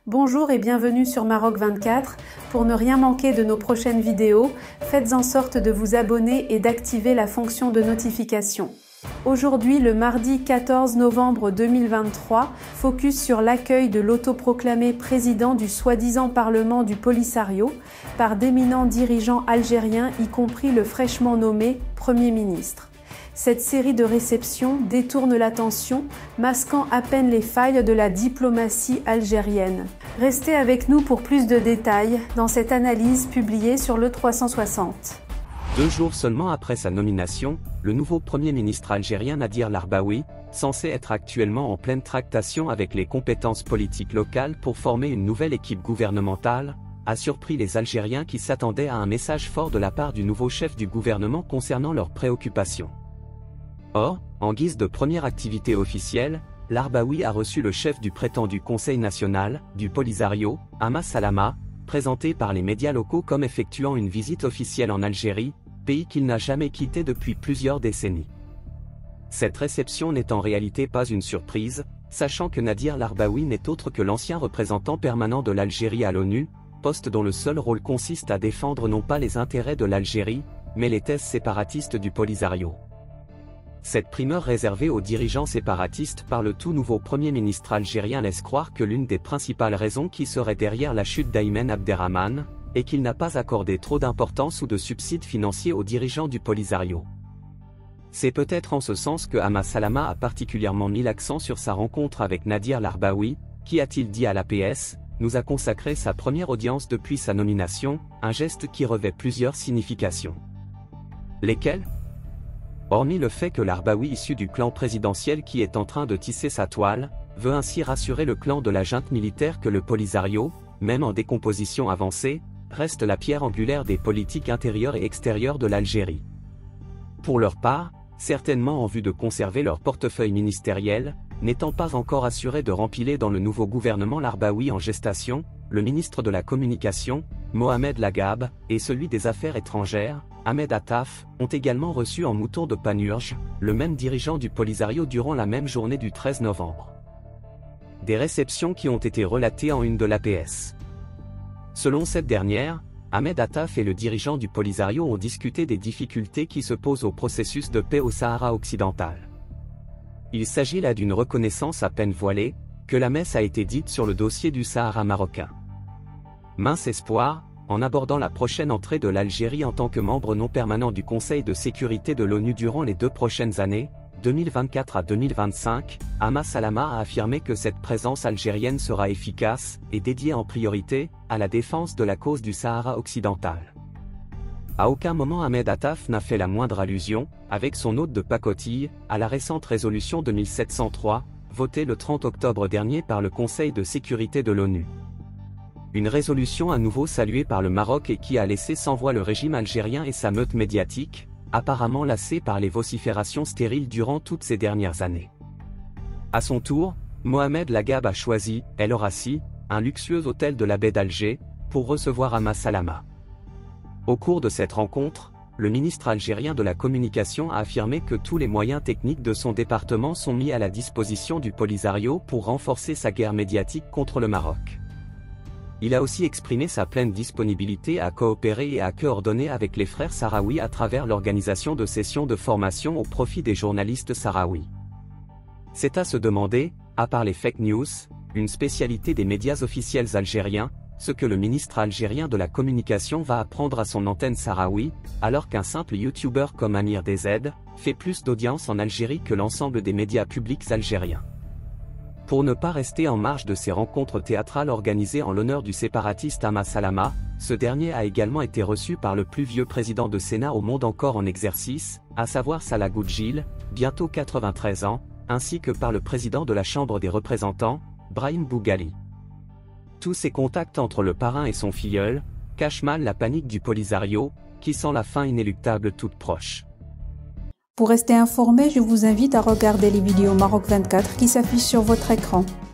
Bonjour et bienvenue sur Maroc 24. Pour ne rien manquer de nos prochaines vidéos, faites en sorte de vous abonner et d'activer la fonction de notification. Aujourd'hui, le mardi 14 novembre 2023, focus sur l'accueil de l'autoproclamé président du soi-disant Parlement du Polisario par d'éminents dirigeants algériens, y compris le fraîchement nommé Premier ministre. Cette série de réceptions détourne l'attention, masquant à peine les failles de la diplomatie algérienne. Restez avec nous pour plus de détails dans cette analyse publiée sur le 360. 2 jours seulement après sa nomination, le nouveau Premier ministre algérien Nadir Larbaoui, censé être actuellement en pleine tractation avec les compétences politiques locales pour former une nouvelle équipe gouvernementale, a surpris les Algériens qui s'attendaient à un message fort de la part du nouveau chef du gouvernement concernant leurs préoccupations. Or, en guise de première activité officielle, Larbaoui a reçu le chef du prétendu Conseil national, du Polisario, Ahmad Salama, présenté par les médias locaux comme effectuant une visite officielle en Algérie, pays qu'il n'a jamais quitté depuis plusieurs décennies. Cette réception n'est en réalité pas une surprise, sachant que Nadir Larbaoui n'est autre que l'ancien représentant permanent de l'Algérie à l'ONU, poste dont le seul rôle consiste à défendre non pas les intérêts de l'Algérie, mais les thèses séparatistes du Polisario. Cette primeur réservée aux dirigeants séparatistes par le tout nouveau Premier ministre algérien laisse croire que l'une des principales raisons qui serait derrière la chute d'Aymen Abderrahmane est qu'il n'a pas accordé trop d'importance ou de subsides financiers aux dirigeants du Polisario. C'est peut-être en ce sens que Ahmad Salama a particulièrement mis l'accent sur sa rencontre avec Nadir Larbaoui, qui, a-t-il dit à l'APS, nous a consacré sa première audience depuis sa nomination, un geste qui revêt plusieurs significations. Lesquelles ? Hormis le fait que Larbaoui issu du clan présidentiel qui est en train de tisser sa toile, veut ainsi rassurer le clan de la junte militaire que le Polisario, même en décomposition avancée, reste la pierre angulaire des politiques intérieures et extérieures de l'Algérie. Pour leur part, certainement en vue de conserver leur portefeuille ministériel, n'étant pas encore assurés de rempiler dans le nouveau gouvernement Larbaoui en gestation, le ministre de la Communication, Mohamed Lagab, et celui des Affaires étrangères, Ahmed Attaf, ont également reçu en mouton de Panurge, le même dirigeant du Polisario durant la même journée du 13 novembre. Des réceptions qui ont été relatées en une de l'APS. Selon cette dernière, Ahmed Attaf et le dirigeant du Polisario ont discuté des difficultés qui se posent au processus de paix au Sahara occidental. Il s'agit là d'une reconnaissance à peine voilée, que la messe a été dite sur le dossier du Sahara marocain. Mince espoir, en abordant la prochaine entrée de l'Algérie en tant que membre non permanent du Conseil de sécurité de l'ONU durant les 2 prochaines années, 2024 à 2025, Ahmad Salama a affirmé que cette présence algérienne sera efficace et dédiée en priorité à la défense de la cause du Sahara occidental. À aucun moment Ahmed Attaf n'a fait la moindre allusion, avec son hôte de pacotille, à la récente résolution 2703, votée le 30 octobre dernier par le Conseil de sécurité de l'ONU. Une résolution à nouveau saluée par le Maroc et qui a laissé sans voix le régime algérien et sa meute médiatique, apparemment lassée par les vociférations stériles durant toutes ces dernières années. À son tour, Mohamed Lagab a choisi, El Orassi, un luxueux hôtel de la baie d'Alger, pour recevoir Ahmad Salama. Au cours de cette rencontre, le ministre algérien de la Communication a affirmé que tous les moyens techniques de son département sont mis à la disposition du Polisario pour renforcer sa guerre médiatique contre le Maroc. Il a aussi exprimé sa pleine disponibilité à coopérer et à coordonner avec les frères sahraouis à travers l'organisation de sessions de formation au profit des journalistes sahraouis. C'est à se demander, à part les fake news, une spécialité des médias officiels algériens, ce que le ministre algérien de la Communication va apprendre à son antenne sahraoui, alors qu'un simple youtubeur comme Amir DZ fait plus d'audience en Algérie que l'ensemble des médias publics algériens. Pour ne pas rester en marge de ces rencontres théâtrales organisées en l'honneur du séparatiste Ahmad Salama, ce dernier a également été reçu par le plus vieux président de Sénat au monde encore en exercice, à savoir Salah Goudjil, bientôt 93 ans, ainsi que par le président de la Chambre des représentants, Brahim Boughali. Tous ces contacts entre le parrain et son filleul cachent mal la panique du Polisario, qui sent la fin inéluctable toute proche. Pour rester informé, je vous invite à regarder les vidéos Maroc 24 qui s'affichent sur votre écran.